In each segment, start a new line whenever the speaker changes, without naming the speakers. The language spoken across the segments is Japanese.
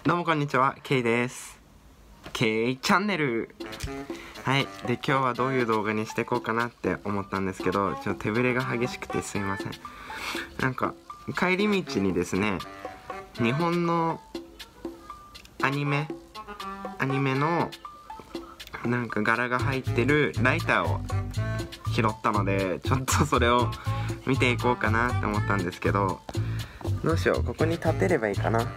どうもこんにちは、ケイです。ケイチャンネル。はい。で、今日はどういう動画にしていこうかなって思ったんですけど、ちょっと手ぶれが激しくてすいません。なんか、帰り道にですね、日本のアニメのなんか柄が入ってるライターを拾ったので、ちょっとそれを見ていこうかなって思ったんですけど、どうしよう、ここに立てればいいかな。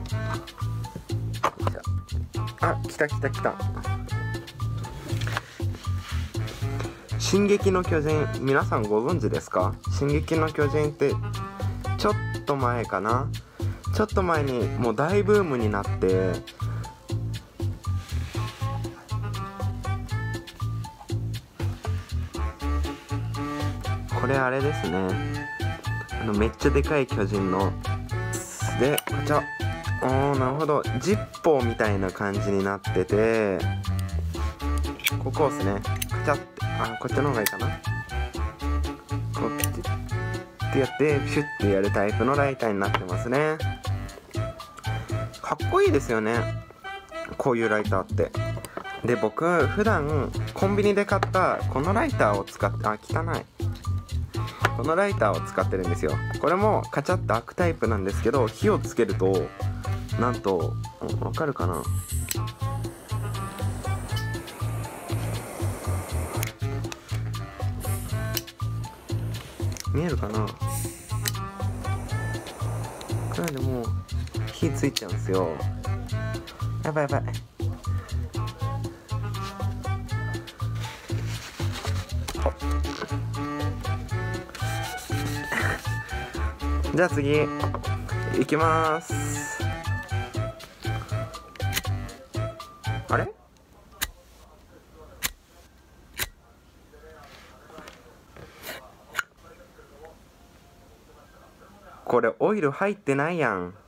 あ、来た。進撃の巨人、皆さんご存知ですか？進撃の巨人ってちょっと前かな、ちょっと前にもう大ブームになって、これあれですね、めっちゃでかい巨人ので、こちら、なるほど、ジッポーみたいな感じになってて、ここをですね、カチャって、こっちの方がいいかな、こうピッてやってシュッてやるタイプのライターになってますね。かっこいいですよね、こういうライターって。で、僕普段コンビニで買ったこのライターを使って、汚い、このライターを使ってるんですよ。これもカチャッと開くタイプなんですけど、火をつけるとなんと、わかるかな、見えるかな、これでもう火ついちゃうんですよ。やばいじゃあ次行きまーす。あれ、これオイル入ってないやん。